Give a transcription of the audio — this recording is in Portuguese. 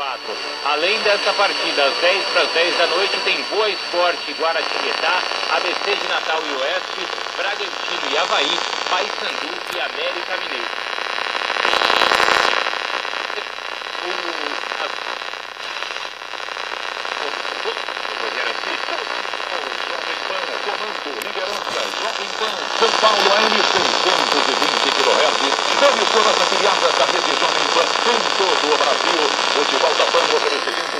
4. Além dessa partida, às 10 para as 10 da noite, tem Boa Esporte, Guaratinguetá, ABC de Natal e Oeste, Bragantino e Avaí, Paysandu e América Mineiro. Jovem Pan, São Paulo, AM 620 kHz, emissoras afiliadas da rede Jovem Pan em todo o Brasil. Futebol da Pan oferecimento